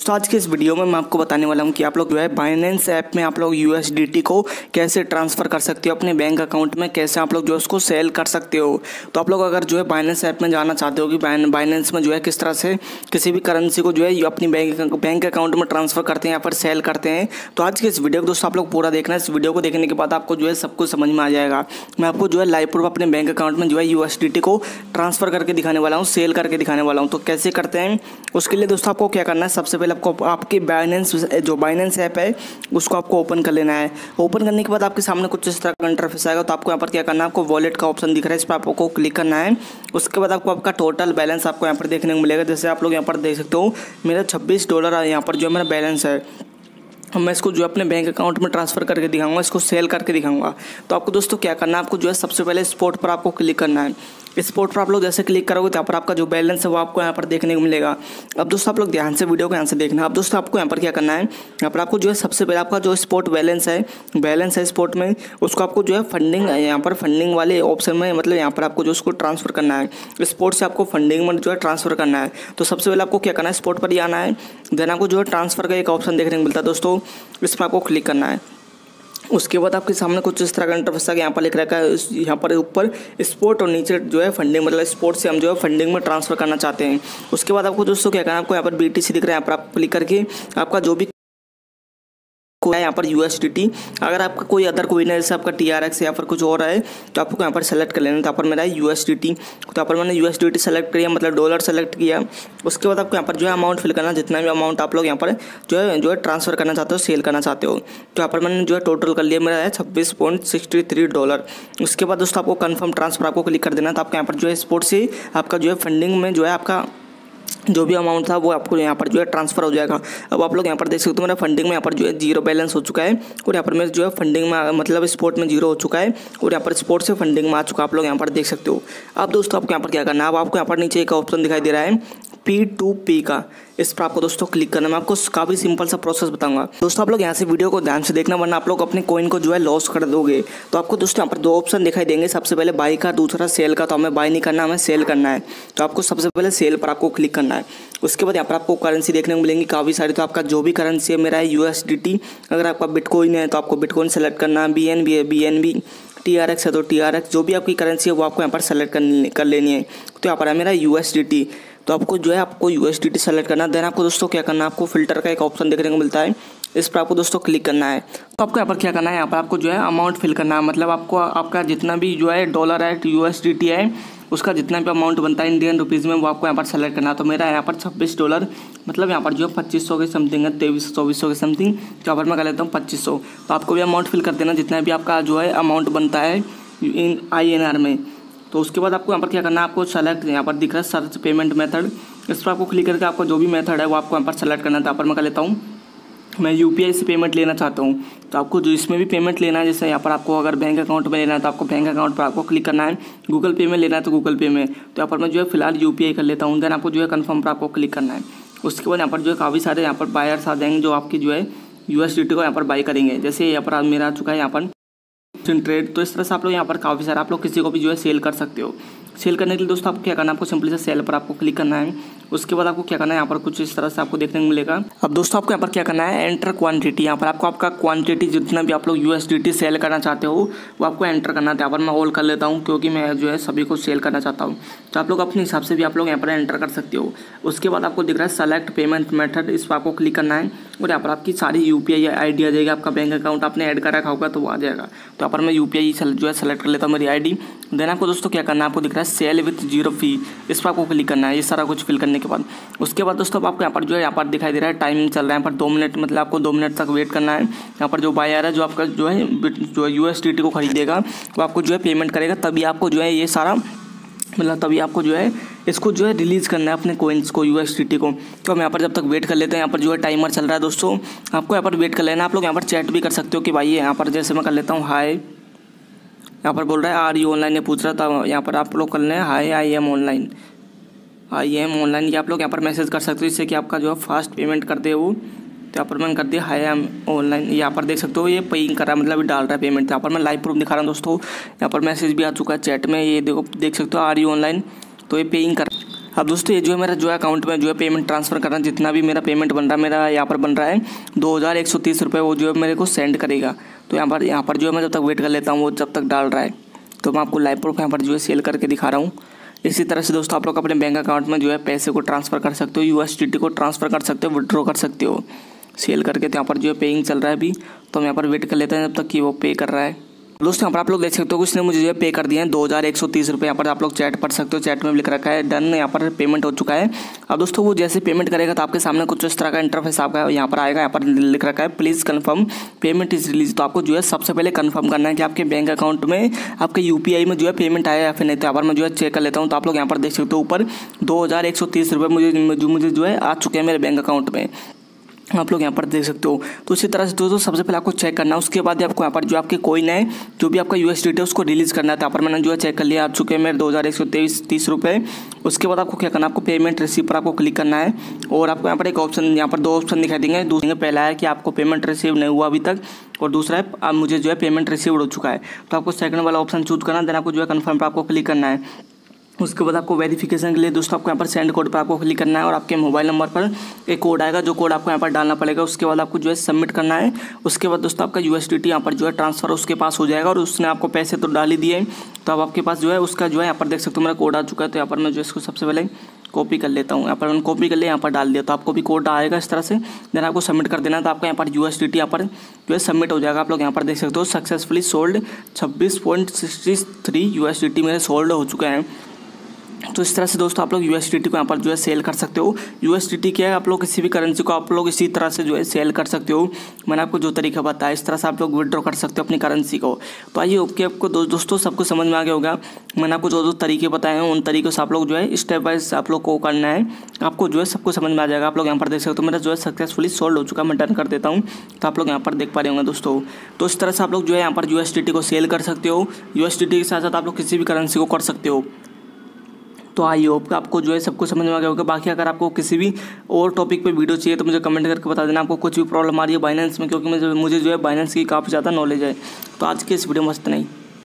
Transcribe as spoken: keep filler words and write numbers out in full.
तो आज के इस वीडियो में मैं आपको बताने वाला हूं कि आप लोग जो है बाइनेंस ऐप में आप लोग यूएसडीटी को कैसे ट्रांसफ़र कर सकते हो अपने बैंक अकाउंट में, कैसे आप लोग जो है उसको सेल कर सकते हो। तो आप लोग अगर जो है बाइनेंस ऐप में जाना चाहते हो कि बाइनेंस में जो है किस तरह से किसी भी करेंसी को जो है अपनी बैंक बैंक अकाउंट में ट्रांसफ़र करते हैं या फिर सेल करते हैं, तो आज के इस वीडियो को दोस्तों आप लोग पूरा देखना। इस वीडियो को देखने के बाद आपको जो है सब कुछ समझ में आ जाएगा। मैं आपको जो है लाइव प्रूफ अपने बैंक अकाउंट में जो है यूएसडीटी को ट्रांसफ़र करके दिखाने वाला हूँ, सेल करके दिखाने वाला हूँ। तो कैसे करते हैं उसके लिए दोस्तों आपको क्या करना है, सबसे पहले आपको आपकी बाइनेंस जो बाइनेंस ऐप है उसको आपको ओपन कर लेना है। ओपन करने के बाद आपके सामने कुछ इस तरह का इंटरफेस आएगा। तो आपको यहाँ पर क्या करना है, आपको वॉलेट का ऑप्शन दिख रहा है, इस पर आपको क्लिक करना है। उसके बाद आपको आपका टोटल बैलेंस आपको यहाँ पर देखने को मिलेगा। जैसे आप लोग यहाँ पर देख सकते हो मेरा छब्बीस डॉलर यहाँ पर जो मेरा बैलेंस है। मैं इसको जो अपने बैंक अकाउंट में ट्रांसफ़र करके दिखाऊंगा, इसको सेल करके दिखाऊंगा। तो आपको दोस्तों क्या करना है, आपको जो है सबसे पहले स्पॉट पर आपको क्लिक करना है। स्पॉट पर आप लोग जैसे क्लिक करोगे तो यहाँ पर आपका जो बैलेंस है वो आपको यहाँ पर देखने को मिलेगा। अब दोस्तों आप लोग ध्यान से वीडियो को यहाँ से देखना। अब दोस्तों आपको यहाँ पर क्या करना है, यहाँ पर आपको जो है सबसे पहले आपका जो स्पॉट बैलेंस है बैलेंस है स्पॉट में, उसको आपको जो है फंडिंग यहाँ पर फंडिंग वाले ऑप्शन में, मतलब यहाँ पर आपको जो उसको ट्रांसफ़र करना है, स्पॉट से आपको फंडिंग में जो है ट्रांसफ़र करना है। तो सबसे पहले आपको क्या करना है, स्पॉट पर ही आना है। देन आपको जो है ट्रांसफ़र का एक ऑप्शन देखने को मिलता है दोस्तों, इस पर आपको क्लिक करना है। उसके बाद आपके सामने कुछ इस तरह का इंटरफेस है, यहाँ पर लिख रखा है, यहाँ पर ऊपर स्पोर्ट और नीचे जो है फंडिंग, मतलब स्पोर्ट से हम जो है फंडिंग में ट्रांसफ़र करना चाहते हैं। उसके बाद आपको दोस्तों क्या करना है, आपको यहाँ पर बीटीसी दिख रहा है, यहाँ पर आप क्लिक करके आपका जो भी है यहाँ पर यूएसडीटी, अगर आपका कोई अदर कोइन है जैसे आपका टीआरएक्स या फिर कुछ और है तो आपको यहाँ पर सेलेक्ट कर लेना। तो यहाँ पर मेरा है यूएसडीटी, तो यहाँ पर मैंने यूएसडीटी सेलेक्ट किया, मतलब डॉलर सेलेक्ट किया। उसके बाद आपको यहाँ पर जो है अमाउंट फिल करना, जितना भी अमाउंट आप लोग यहाँ पर जो है जो है ट्रांसफ़र करना चाहते हो, सेल करना चाहते हो। तो यहाँ पर मैंने जो है टोटल कर लिया, मेरा है छब्बीस पॉइंट सिक्सटी थ्री डॉलर। उसके बाद दोस्तों आपको कन्फर्म ट्रांसफ़र आपको क्लिक कर देना। तो आपको यहाँ पर जो है स्पॉट से आपका जो है फंडिंग में जो है आपका जो भी अमाउंट था वो आपको यहाँ पर जो है ट्रांसफ़र हो जाएगा। अब आप लोग यहाँ पर देख सकते हो मेरा फंडिंग में यहाँ पर जो है जीरो बैलेंस हो चुका है, और यहाँ पर मेरा जो है फंडिंग में मतलब स्पोर्ट में जीरो हो चुका है, और यहाँ पर स्पोर्ट से फंडिंग में आ चुका है, आप लोग यहाँ पर देख सकते हो। अब दोस्तों आपको यहाँ पर क्या करना है, अब आपको यहाँ पर नीचे एक ऑप्शन दिखाई दे रहा है पी टू पी का, इस पर आपको दोस्तों क्लिक करना। मैं आपको काफ़ी सिंपल सा प्रोसेस बताऊंगा दोस्तों, आप लोग यहाँ से वीडियो को ध्यान से देखना, वरना आप लोग अपने कॉइन को जो है लॉस कर दोगे। तो आपको दोस्तों यहाँ पर दो ऑप्शन दिखाई देंगे, सबसे पहले बाई का, दूसरा सेल का। तो हमें बाई नहीं करना, हमें सेल करना है। तो आपको सबसे पहले सेल पर आपको क्लिक करना है। उसके बाद यहाँ पर आपको करेंसी देखने को मिलेंगी काफ़ी सारी। तो आपका जो भी करेंसी है, मेरा है यूएसडीटी, अगर आपका बिटकॉइन है तो आपको बिटकॉइन सेलेक्ट करना है, बी एन बी है B N B, T R X है तो टी आर एक्स, जो भी आपकी करेंसी है वो आपको यहाँ पर सेलेक्ट करनी कर लेनी है। तो यहाँ पर है मेरा यूएसडीटी, तो आपको जो है आपको यूएसडीटी सेलेक्ट करना है। देन आपको दोस्तों क्या करना है, आपको फिल्टर का एक ऑप्शन देखने को मिलता है, इस पर आपको दोस्तों क्लिक करना है। तो आपको यहाँ पर क्या करना है, यहाँ पर आपको जो है अमाउंट फिल करना है, मतलब आपको आपका जितना भी जो है डॉलर है यूएसडीटी है उसका जितना भी अमाउंट बनता है इंडियन रुपीज़ में वो आपको यहाँ पर सेलेक्ट करना है। तो मेरा यहाँ पर छब्बीस डॉलर, मतलब यहाँ पर जो है पच्चीस सौ के समथिंग है, तेईस सौ चौबीस सौ के समथिंग। तो यहाँ पर मैं कर लेता हूँ पच्चीस सौ। तो आपको भी अमाउंट फिल कर देना जितना भी आपका जो है अमाउंट बनता है इन आई एन आर में। तो उसके बाद आपको यहाँ पर क्या करना है, आपको सेलेक्ट यहाँ पर दिख रहा है सर्च पेमेंट मेथड, इस पर आपको क्लिक करके आपको जो भी मेथड है वो आपको यहाँ पर सेलेक्ट करना है। तो यहाँ पर मैं कर लेता हूँ, मैं यूपीआई से पेमेंट लेना चाहता हूँ। तो आपको जो इसमें भी पेमेंट लेना है, जैसे यहाँ पर आपको अगर बैंक अकाउंट में लेना है तो आपको बैंक अकाउंट पर आपको क्लिक करना है, गूगल पे में लेना है तो गूगल पे में। तो यहाँ पर मैं जो है फिलहाल यूपीआई कर लेता हूँ। देन आपको जो है कन्फर्म पर आपको क्लिक करना है। उसके बाद यहाँ पर जो है काफ़ी सारे यहाँ पर बायर्स आ जाएंगे जो आपकी जो है यूएसडीटी को यहाँ पर बाई करेंगे। जैसे यहाँ पर मेरा आ चुका है यहाँ पर ट्रेड। तो इस तरह से आप लोग यहाँ पर काफ़ी सारा आप लोग किसी को भी जो है सेल कर सकते हो। सेल करने के लिए दोस्तों आपको क्या करना है, आपको सिंपली से सेल पर आपको क्लिक करना है। उसके बाद आपको क्या करना है, यहाँ पर कुछ इस तरह से आपको देखने को मिलेगा। अब दोस्तों आपको यहाँ पर क्या करना है, एंटर क्वांटिटी, यहाँ पर आपको आपका क्वांटिटी जितना भी आप लोग यूएसडीटी सेल करना चाहते हो वो आपको एंटर करना है। यहाँ पर मैं ऑल कर लेता हूँ क्योंकि मैं जो है सभी को सेल करना चाहता हूँ। तो आप लोग अपने हिसाब से भी आप लोग यहाँ पर एंटर कर सकते हो। उसके बाद आपको दिख रहा है सेलेक्ट पेमेंट मेथड, इस पर आपको क्लिक करना है, और यहाँ पर आपकी सारी यूपीआई आईडी आ जाएगी। आपका बैंक अकाउंट आपने ऐड कर रखा होगा तो वो आ जाएगा। तो यहाँ पर मैं यूपीआई जो है सेलेक्ट कर लेता हूँ मेरी आईडी। देन आपको दोस्तों क्या करना है, आपको दिख रहा है सेल विथ जीरो फी, इस पर आपको क्लिक करना है। ये सारा कुछ फिल करने के बाद उसके बाद दोस्तों आपको यहाँ पर जो है यहाँ पर दिखाई दे रहा है टाइम चल रहा है, यहाँ पर दो मिनट, मतलब आपको दो मिनट तक वेट करना है। यहाँ पर जो बायर है जो आपका जो है जो यूएसडीटी को खरीदेगा वो आपको जो है पेमेंट करेगा, तभी आपको जो है ये सारा मतलब तभी आपको जो है इसको जो है रिलीज़ करना है अपने कोइंस को, यूएसडीटी को। तो हम यहाँ पर जब तक वेट कर लेते हैं, यहाँ पर जो है टाइमर चल रहा है दोस्तों, आपको यहाँ पर वेट कर लेना। आप लोग यहाँ पर चैट भी कर सकते हो कि भाई यहाँ पर जैसे मैं कर लेता हूँ हाय, यहाँ पर बोल रहा है आर यू ऑनलाइन, ये पूछ रहा था, यहाँ पर आप लोग कर लें hi I am online, I am online. ये आप लोग यहाँ पर मैसेज कर सकते हो इससे कि आपका जो है फास्ट पेमेंट करते हो। तो यहाँ पर मैंने कर दिया हाय आई एम ऑनलाइन, यहाँ पर देख सकते हो ये पेइंग कर रहा है, मतलब डाल रहा है पेमेंट। यहाँ पर मैं लाइव प्रूफ दिखा रहा हूँ दोस्तों, यहाँ पर मैसेज भी आ चुका है चैट में, ये देखो देख सकते हो आर यू ऑनलाइन, तो ये पेइंग कर अब दोस्तों ये जो है मेरा जो है अकाउंट में जो है पेमेंट ट्रांसफ़र करना, जितना भी मेरा पेमेंट बन रहा है मेरा यहाँ पर बन रहा है दो हज़ार एक सौ तीस रुपये, वो जो है मेरे को सेंड करेगा। तो यहाँ पर यहाँ पर जो है मैं जब तक वेट कर लेता हूँ वो जब तक डाल रहा है, तो मैं आपको लाइव प्रूफ यहाँ पर जो है सेल करके दिखा रहा हूँ। इसी तरह से दोस्तों आप लोग अपने बैंक अकाउंट में जो है पैसे को ट्रांसफ़र कर सकते हो, यूएसडीटी को ट्रांसफ़र कर सकते हो, विड्रॉ कर सकते हो सेल करके। तो यहाँ पर जो है पेइंग चल रहा है अभी, तो हम यहाँ पर वेट कर लेते हैं जब तक कि वो पे कर रहा है। दोस्तों यहाँ पर आप लोग देख सकते हो कि उसने मुझे जो है पे कर दिया है दो हज़ार एक सौ तीस रुपये। यहाँ पर आप लोग चैट पढ़ सकते हो, चैट में भी लिख रखा है डन, यहाँ पर पेमेंट हो चुका है। अब दोस्तों वो जैसे पेमेंट करेगा तो आपके सामने कुछ इस तरह का इंटरफेस आपका यहाँ पर आएगा। यहाँ पर लिख रखा है please confirm payment is release. तो आपको जो है सबसे पहले कन्फर्म करना है कि आपके बैंक अकाउंट में आपके यूपीआई में जो है पेमेंट आया या फिर नहीं। तो यहाँ पर मैं जो है चेक कर लेता हूँ। तो आप लोग यहाँ पर देख सकते हो ऊपर दो हज़ार एक सौ तीस रुपये मुझे जो मुझे जो है आ चुके हैं मेरे बैंक अकाउंट में, आप लोग यहाँ पर देख सकते हो। तो इसी तरह से दोस्तों सबसे पहले आपको चेक करना है, उसके बाद आपको यहाँ पर जो आपके कॉइन है जो भी आपका यूएसडीटी है उसको रिलीज़ करना है। तो यहाँ पर मैंने जो है चेक कर लिया, आ चुके हैं मेरे दो हज़ार एक सौ तेईस तीस रुपये। उसके बाद आपको क्या करना है, आपको पेमेंट रिसीव पर आपको क्लिक करना है और आपको यहाँ पर एक ऑप्शन, यहाँ पर दो ऑप्शन दिखाई देंगे। दूसरे पहला है कि आपको पेमेंट रिसीव नहीं हुआ अभी तक, और दूसरा है अब मुझे जो है पेमेंट रिसीव हो चुका है। तो आपको सेकंड वाला ऑप्शन चूज करना है, देन आपको जो है कन्फर्म पर आपको क्लिक करना है। उसके बाद आपको वेरिफिकेशन के लिए दोस्तों आपको यहाँ पर सेंड कोड पर आपको क्लिक करना है और आपके मोबाइल नंबर पर एक कोड आएगा, जो कोड आपको यहाँ पर डालना पड़ेगा। उसके बाद आपको जो है सबमिट करना है। उसके बाद दोस्तों आपका यूएसडीटी यहाँ पर जो है ट्रांसफ़र उसके पास हो जाएगा और उसने आपको पैसे तो डाल ही दिए। तो अब आपके पास जो है उसका जो है यहाँ पर देख सकते हो मेरा कोड आ चुका है। तो यहाँ पर मैं जो इसको सबसे पहले कॉपी कर लेता हूँ। यहाँ पर मैंने कॉपी कर लिया, यहाँ पर डाल दिया। तो आपको भी कोड आएगा इस तरह से, देन आपको सबमिट कर देना। तो आपका यहाँ पर यूएसडीटी यहाँ पर जो है सबमिट हो जाएगा। आप लोग यहाँ पर देख सकते हो सक्सेसफुली सोल्ड छब्बीस पॉइंट सिक्सटी थ्री यूएसडीटी मेरे सोल्ड हो चुके हैं। तो इस तरह से दोस्तों आप लोग यूएसडीटी को यहाँ पर जो है सेल कर सकते हो। यूएसडीटी क्या है, आप लोग किसी भी करेंसी को आप लोग इसी तरह से जो है सेल कर सकते हो। मैंने आपको जो तरीका बताया इस तरह से आप लोग विड्रॉ कर सकते हो अपनी करेंसी को। तो आइए ओके, आपको दो, दोस्तों सबको समझ में आ गया होगा। मैंने आपको जो जो तरीके बताए हैं उन तरीकों से आप लोग जो है स्टेप बाय आप लोग को करना है, आपको जो है सबको समझ में आ जाएगा। आप लोग यहाँ पर देख सकते हो मेरा जो है सक्सेसफुली सोल्ड हो चुका है। मैं डन कर देता हूँ, तो आप लोग यहाँ पर देख पा रहे होंगे दोस्तों। तो इस तरह से आप लोग जो है यहाँ पर यूएसडीटी को सेल कर सकते हो। यूएसडीटी के साथ साथ आप लोग किसी भी करेंसी को कर सकते हो। तो आई होप आपको जो है सबको समझ में आ गया होगा। बाकी अगर आपको किसी भी और टॉपिक पे वीडियो चाहिए तो मुझे कमेंट करके बता देना, आपको कुछ भी प्रॉब्लम आ रही है बाइनेंस में, क्योंकि मुझे मुझे जो है बाइनेंस की काफ़ी ज़्यादा नॉलेज है। तो आज के इस वीडियो में मस्त नहीं।